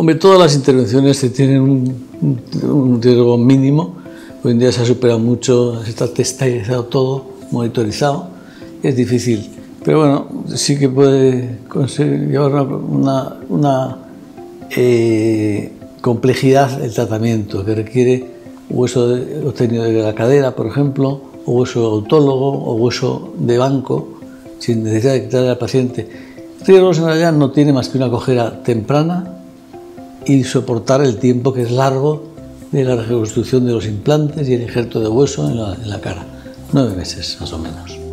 Hombre, todas las intervenciones tienen un riesgo mínimo. Hoy en día se ha superado mucho, se está testado todo, monitorizado. Es difícil, pero bueno, sí que puede llevar una complejidad el tratamiento, que requiere hueso obtenido de la cadera, por ejemplo, o hueso autólogo, o hueso de banco, sin necesidad de quitarle al paciente. Riesgos en realidad no tiene más que una cojera temprana y soportar el tiempo que es largo de la reconstrucción de los implantes y el injerto de hueso en la cara. 9 meses, más o menos.